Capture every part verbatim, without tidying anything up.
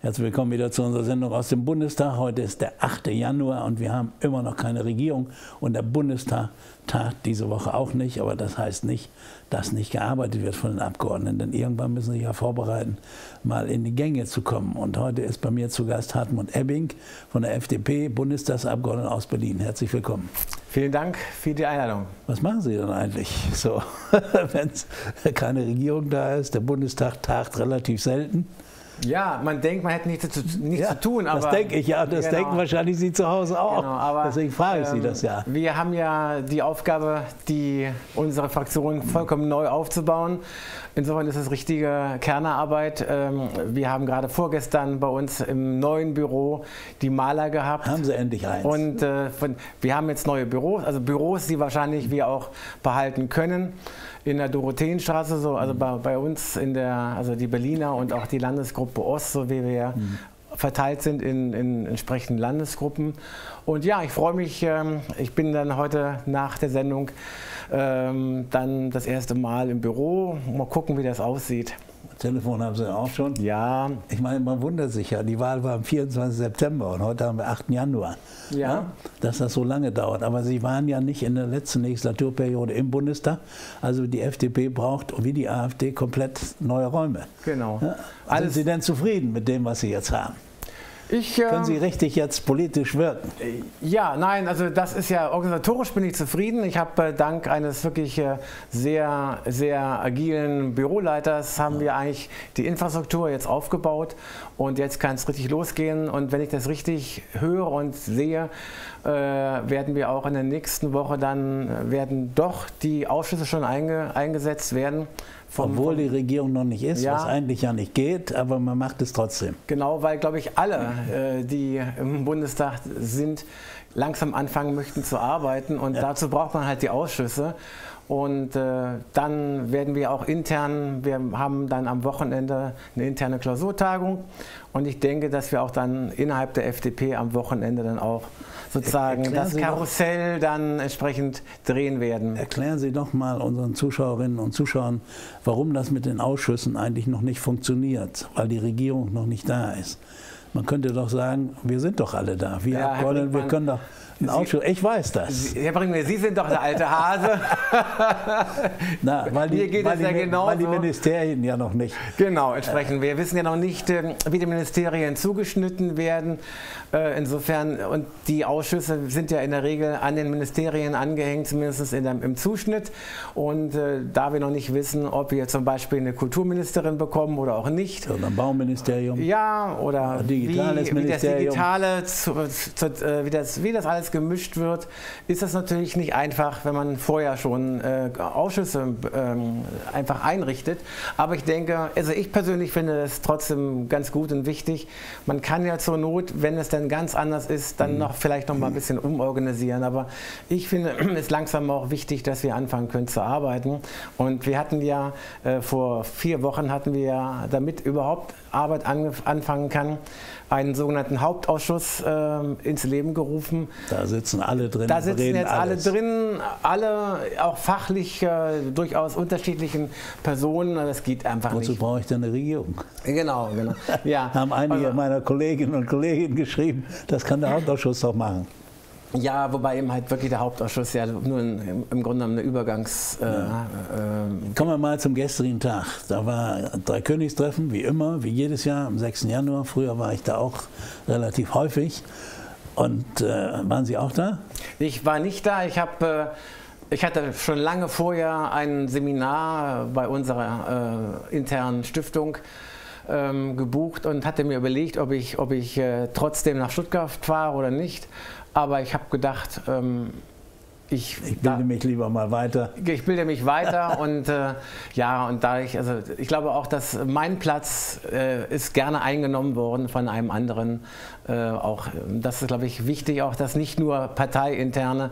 Herzlich willkommen wieder zu unserer Sendung aus dem Bundestag. Heute ist der achte Januar und wir haben immer noch keine Regierung. Und der Bundestag tagt diese Woche auch nicht. Aber das heißt nicht, dass nicht gearbeitet wird von den Abgeordneten. Denn irgendwann müssen sie sich ja vorbereiten, mal in die Gänge zu kommen. Und heute ist bei mir zu Gast Hartmut Ebbing von der F D P, Bundestagsabgeordneter aus Berlin. Herzlich willkommen. Vielen Dank für die Einladung. Was machen Sie denn eigentlich so, wenn keine Regierung da ist? Der Bundestag tagt relativ selten. Ja, man denkt, man hätte nichts zu, nichts ja, zu tun. Aber das denke ich ja, das genau. denken wahrscheinlich Sie zu Hause auch. Genau, aber, deswegen frage ich ähm, Sie das ja. Wir haben ja die Aufgabe, die, unsere Fraktion vollkommen neu aufzubauen. Insofern ist es richtige Kernarbeit. Wir haben gerade vorgestern bei uns im neuen Büro die Maler gehabt. Haben Sie endlich eins? Und äh, von, wir haben jetzt neue Büros, also Büros, die wahrscheinlich wir auch behalten können. In der Dorotheenstraße, so, also bei, bei uns in der, also die Berliner und auch die Landesgruppe Ost, so wie wir mhm. verteilt sind in, in entsprechenden Landesgruppen. Und ja, ich freue mich, ähm, ich bin dann heute nach der Sendung ähm, dann das erste Mal im Büro. Mal gucken, wie das aussieht. Telefon haben Sie auch schon? Ja. Ich meine, man wundert sich ja, die Wahl war am vierundzwanzigsten September und heute haben wir achten Januar. Ja. Ja. Dass das so lange dauert. Aber Sie waren ja nicht in der letzten Legislaturperiode im Bundestag. Also die F D P braucht, wie die AfD, komplett neue Räume. Genau. Ja. Alles Sind Sie denn zufrieden mit dem, was Sie jetzt haben? Ich, äh, Können Sie richtig jetzt politisch wirken? Ja, nein, also das ist ja, organisatorisch bin ich zufrieden. Ich habe äh, dank eines wirklich äh, sehr, sehr agilen Büroleiters haben wir eigentlich die Infrastruktur jetzt aufgebaut und jetzt kann es richtig losgehen. Und wenn ich das richtig höre und sehe, äh, werden wir auch in der nächsten Woche dann, äh, werden doch die Ausschüsse schon einge, eingesetzt werden. Vom, Obwohl die Regierung noch nicht ist, ja, was eigentlich ja nicht geht, aber man macht es trotzdem. Genau, weil, glaube ich, alle, äh, die im Bundestag sind, langsam anfangen möchten zu arbeiten und ja. dazu braucht man halt die Ausschüsse. Und äh, dann werden wir auch intern, wir haben dann am Wochenende eine interne Klausurtagung und ich denke, dass wir auch dann innerhalb der F D P am Wochenende dann auch sozusagen Erklären das Sie Karussell doch, dann entsprechend drehen werden. Erklären Sie doch mal unseren Zuschauerinnen und Zuschauern, warum das mit den Ausschüssen eigentlich noch nicht funktioniert, weil die Regierung noch nicht da ist. Man könnte doch sagen, wir sind doch alle da. Wir ja, Abgeordnete, wir können doch einen Ausschuss. Ich weiß das. Herr Brinkmann, Sie sind doch der alte Hase. Na, weil die, Mir geht weil es die, ja genauso. Weil die Ministerien ja noch nicht. Genau, entsprechend. Wir wissen ja noch nicht, wie die Ministerien zugeschnitten werden. Insofern, und die Ausschüsse sind ja in der Regel an den Ministerien angehängt, zumindest in dem, im Zuschnitt. Und äh, da wir noch nicht wissen, ob wir zum Beispiel eine Kulturministerin bekommen oder auch nicht. Oder ein Bauministerium. Ja, oder wie, wie das Digitale, zu, zu, äh, wie, das, wie das alles gemischt wird, ist das natürlich nicht einfach, wenn man vorher schon äh, Ausschüsse äh, einfach einrichtet. Aber ich denke, also ich persönlich finde das trotzdem ganz gut und wichtig. Man kann ja zur Not, wenn es dann ganz anders ist, dann noch vielleicht noch mal ein bisschen umorganisieren. Aber ich finde es ist langsam auch wichtig, dass wir anfangen können zu arbeiten. Und wir hatten ja äh, vor vier Wochen hatten wir ja, damit überhaupt Arbeit anfangen kann, einen sogenannten Hauptausschuss äh, ins Leben gerufen. Da sitzen alle drin. Da sitzen jetzt alles. alle drin, alle auch fachlich äh, durchaus unterschiedlichen Personen. Das geht einfach Wozu nicht. brauche ich denn eine Regierung? Genau, genau. Ja. Haben einige also, meiner Kolleginnen und Kollegen geschrieben, das kann der Hauptausschuss doch machen. Ja, wobei eben halt wirklich der Hauptausschuss ja nur ein, im Grunde genommen eine Übergangs... Äh, ja. äh, Kommen wir mal zum gestrigen Tag. Da war Dreikönigstreffen, wie immer, wie jedes Jahr am sechsten Januar. Früher war ich da auch relativ häufig. Und äh, waren Sie auch da? Ich war nicht da. Ich habe... Äh, Ich hatte schon lange vorher ein Seminar bei unserer äh, internen Stiftung ähm, gebucht und hatte mir überlegt, ob ich, ob ich äh, trotzdem nach Stuttgart fahre oder nicht. Aber ich habe gedacht, ähm, ich, ich bilde da, mich lieber mal weiter. Ich bilde mich weiter und äh, ja, und da ich, also ich glaube auch, dass mein Platz äh, ist gerne eingenommen worden von einem anderen. Äh, auch das ist, glaube ich, wichtig, auch dass nicht nur parteiinterne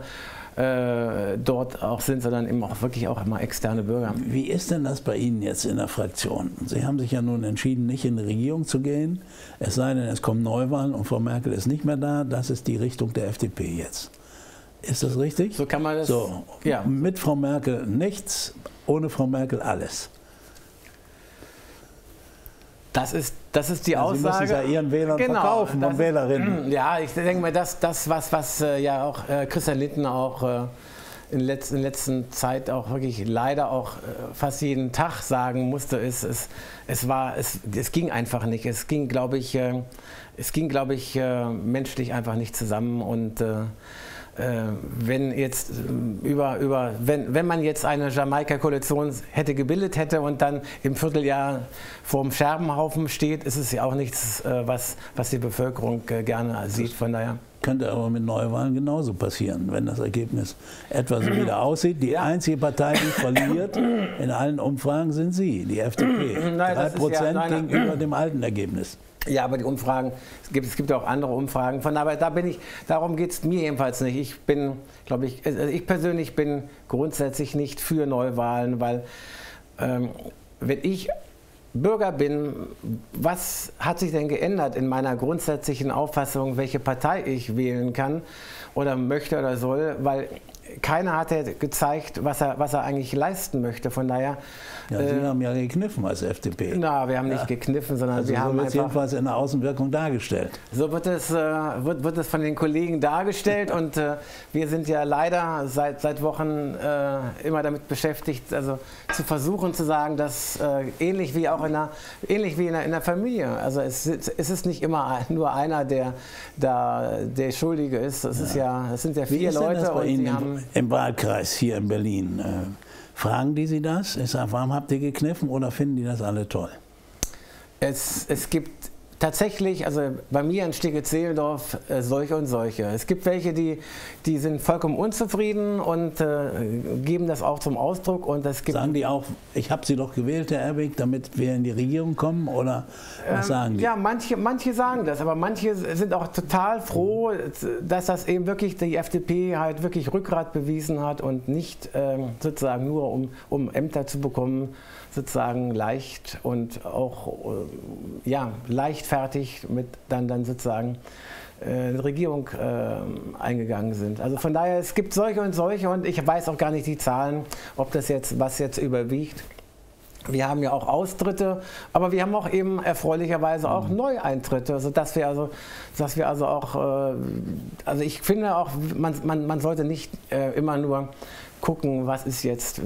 äh, dort auch sind, sondern eben auch wirklich auch immer externe Bürger. Wie ist denn das bei Ihnen jetzt in der Fraktion? Sie haben sich ja nun entschieden, nicht in die Regierung zu gehen, es sei denn, es kommen Neuwahlen und Frau Merkel ist nicht mehr da. Das ist die Richtung der F D P jetzt. Ist das richtig? So kann man das. So, ja. Mit Frau Merkel nichts, ohne Frau Merkel alles. Das ist, das ist die ja, Aussage. Sie müssen es ja Ihren Wählern genau, verkaufen und Wählerinnen. Ja, ich denke mal, das, das was, was äh, ja auch äh, Christian Lindner auch äh, in letzter in letzter Zeit auch wirklich leider auch äh, fast jeden Tag sagen musste, ist, es, es, war, es, es ging einfach nicht. Es ging, glaube ich, äh, es ging, glaube ich, äh, menschlich einfach nicht zusammen und äh, wenn jetzt über, über wenn, wenn man jetzt eine Jamaika-Koalition hätte gebildet hätte und dann im Vierteljahr vorm Scherbenhaufen steht, ist es ja auch nichts, was, was die Bevölkerung gerne sieht. Von daher. Könnte aber mit Neuwahlen genauso passieren, wenn das Ergebnis etwa so wieder aussieht. Die ja. einzige Partei, die verliert in allen Umfragen, sind Sie, die F D P. Nein, drei Prozent ja, nein, gegenüber dem alten Ergebnis. Ja, aber die Umfragen, es gibt, es gibt auch andere Umfragen. Von daher, da bin ich, darum geht es mir jedenfalls nicht. Ich bin, glaube ich, also ich persönlich bin grundsätzlich nicht für Neuwahlen, weil ähm, wenn ich Bürger bin, was hat sich denn geändert in meiner grundsätzlichen Auffassung, welche Partei ich wählen kann oder möchte oder soll, weil keiner hat ja gezeigt, was er, was er eigentlich leisten möchte. Von daher. Ja, Sie äh, haben ja gekniffen als F D P. Na, wir haben nicht ja. gekniffen, sondern also wir so haben einfach jedenfalls in der Außenwirkung dargestellt. So wird es, äh, wird, wird es von den Kollegen dargestellt und äh, wir sind ja leider seit, seit Wochen äh, immer damit beschäftigt, also zu versuchen zu sagen, dass äh, ähnlich wie auch in der, ähnlich wie in der, in der Familie, also es, es ist nicht immer nur einer, der da der Schuldige ist. Es ja. ist ja, es sind ja vier wie ist Leute denn das bei und Ihnen sie im, haben im Wahlkreis hier in Berlin. Äh, Fragen die Sie das? Ich sage, warum habt ihr gekniffen oder finden die das alle toll? Es, es gibt tatsächlich, also bei mir in Steglitz-Seelendorf, äh, solche und solche. Es gibt welche, die, die sind vollkommen unzufrieden und äh, geben das auch zum Ausdruck. Und es gibt sagen die auch, ich habe Sie doch gewählt, Herr Erbig, damit wir in die Regierung kommen? Oder was ähm, sagen die? Ja, manche, manche sagen das, aber manche sind auch total froh, dass das eben wirklich die F D P halt wirklich Rückgrat bewiesen hat und nicht ähm, sozusagen nur um, um Ämter zu bekommen, sozusagen leicht und auch äh, ja, leichtfertig mit dann, dann sozusagen äh, die Regierung äh, eingegangen sind. Also von daher, es gibt solche und solche und ich weiß auch gar nicht die Zahlen, ob das jetzt, was jetzt überwiegt. Wir haben ja auch Austritte, aber wir haben auch eben erfreulicherweise auch Neueintritte, sodass wir also, dass wir also auch, äh, also ich finde auch, man, man, man sollte nicht äh, immer nur gucken, was ist jetzt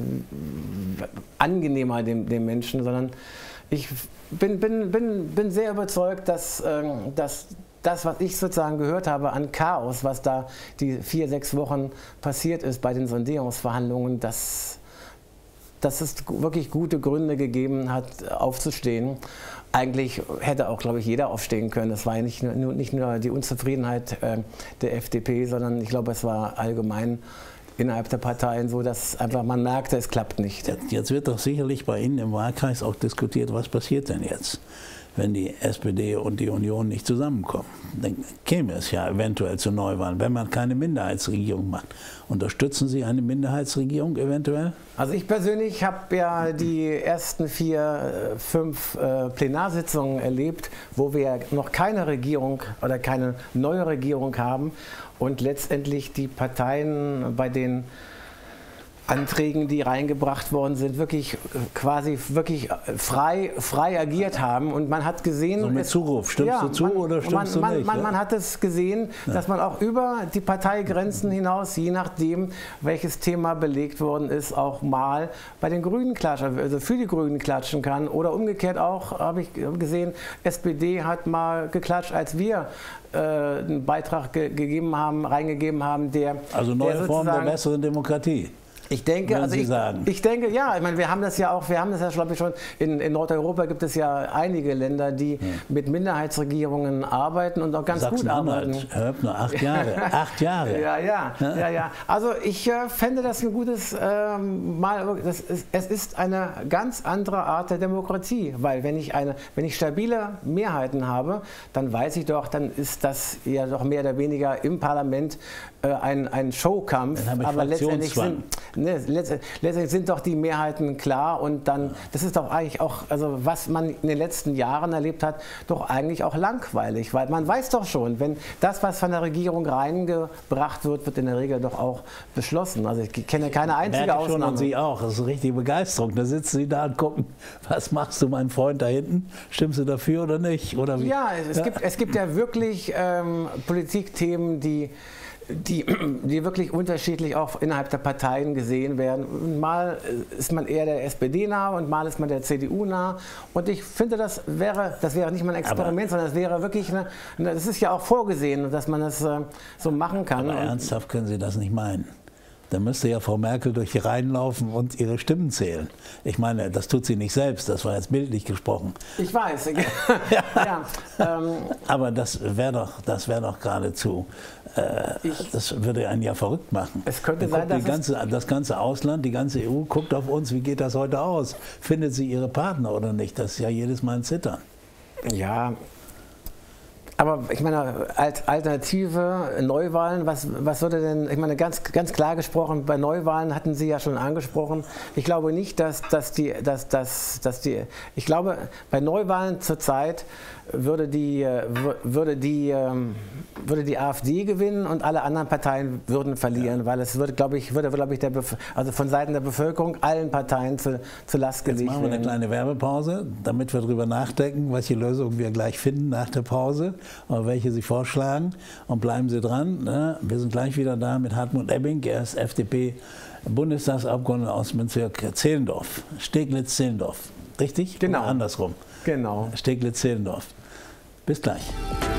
angenehmer dem, dem Menschen, sondern ich bin, bin, bin, bin sehr überzeugt, dass, ähm, dass das, was ich sozusagen gehört habe an Chaos, was da die vier, sechs Wochen passiert ist bei den Sondierungsverhandlungen, dass, dass es wirklich gute Gründe gegeben hat, aufzustehen. Eigentlich hätte auch, glaube ich, jeder aufstehen können. Das war ja nicht nur, nicht nur die Unzufriedenheit äh, der F D P, sondern ich glaube, es war allgemein innerhalb der Parteien so, dass einfach man merkte, es klappt nicht. Jetzt, jetzt wird doch sicherlich bei Ihnen im Wahlkreis auch diskutiert, was passiert denn jetzt, wenn die S P D und die Union nicht zusammenkommen. Dann käme es ja eventuell zu Neuwahlen, wenn man keine Minderheitsregierung macht. Unterstützen Sie eine Minderheitsregierung eventuell? Also ich persönlich habe ja die ersten vier, fünf äh, Plenarsitzungen erlebt, wo wir noch keine Regierung oder keine neue Regierung haben und letztendlich die Parteien bei den Anträgen, die reingebracht worden sind, wirklich quasi wirklich frei, frei agiert haben und man hat gesehen, so mit es, Zuruf, stimmst ja, du zu man, oder stimmst man, du nicht? Man, ja? man hat es gesehen, ja. dass man auch über die Parteigrenzen hinaus, je nachdem, welches Thema belegt worden ist, auch mal bei den Grünen klatschen, also für die Grünen klatschen kann oder umgekehrt auch, habe ich gesehen, S P D hat mal geklatscht, als wir äh, einen Beitrag ge gegeben haben, reingegeben haben, der also neue der Form der besseren Demokratie. Ich denke, also Sie ich, sagen. ich denke, ja, ich meine, wir haben das ja auch, wir haben das ja, glaube ich, schon, in, in Nordeuropa gibt es ja einige Länder, die hm. mit Minderheitsregierungen arbeiten und auch ganz gut arbeiten. Hört nur acht Jahre, acht Jahre. Ja, ja, ja, ja. Also ich äh, fände das ein gutes ähm, Mal, das ist, es ist eine ganz andere Art der Demokratie, weil wenn ich, eine, wenn ich stabile Mehrheiten habe, dann weiß ich doch, dann ist das ja doch mehr oder weniger im Parlament äh, ein, ein Showkampf, dann habe ich aber letztendlich sind, ne, letztendlich sind doch die Mehrheiten klar und dann, das ist doch eigentlich auch, also was man in den letzten Jahren erlebt hat, doch eigentlich auch langweilig, weil man weiß doch schon, wenn das, was von der Regierung reingebracht wird, wird in der Regel doch auch beschlossen. Also ich kenne keine einzige Merke Ausnahme. Schon und Sie auch, das ist richtige Begeisterung. Da sitzen Sie da und gucken, was machst du, mein Freund, da hinten? Stimmst du dafür oder nicht? Oder wie? Ja, es, ja. Gibt, es gibt ja wirklich ähm, Politikthemen, die Die, die wirklich unterschiedlich auch innerhalb der Parteien gesehen werden. Mal ist man eher der S P D nah und mal ist man der C D U nah. Und ich finde, das wäre, das wäre nicht mal ein Experiment, aber, sondern das wäre wirklich, eine, das ist ja auch vorgesehen, dass man das äh, so machen kann. Aber und ernsthaft können Sie das nicht meinen. Da müsste ja Frau Merkel durch die Reihen laufen und ihre Stimmen zählen. Ich meine, das tut sie nicht selbst, das war jetzt bildlich gesprochen. Ich weiß. ja, ja, ähm, aber das wäre doch, das wäre doch geradezu, äh, ich, das würde einen ja verrückt machen. Es könnte sein, dass die ganze, das ganze Ausland, die ganze E U guckt auf uns, wie geht das heute aus? Findet sie ihre Partner oder nicht? Das ist ja jedes Mal ein Zittern. Ja. Aber ich meine, als Alternative Neuwahlen, was, was würde denn, ich meine, ganz, ganz klar gesprochen, bei Neuwahlen hatten Sie ja schon angesprochen, ich glaube nicht, dass, dass, die, dass, dass, dass die, ich glaube, bei Neuwahlen zurzeit würde die, würde, die, würde die AfD gewinnen und alle anderen Parteien würden verlieren, ja. Weil es würde, glaube ich, würde, glaube ich, der Bef also von Seiten der Bevölkerung allen Parteien zu, zu Last gelegt werden. Jetzt machen wir eine kleine Werbepause, damit wir darüber nachdenken, welche Lösung wir gleich finden nach der Pause, oder welche Sie vorschlagen. Und bleiben Sie dran, ne? Wir sind gleich wieder da mit Hartmut Ebbing, er ist F D P-Bundestagsabgeordneter aus dem Bezirk Zehlendorf, Steglitz-Zehlendorf. Richtig? Genau. Oder andersrum. Genau. Steglitz-Zehlendorf. Bis gleich.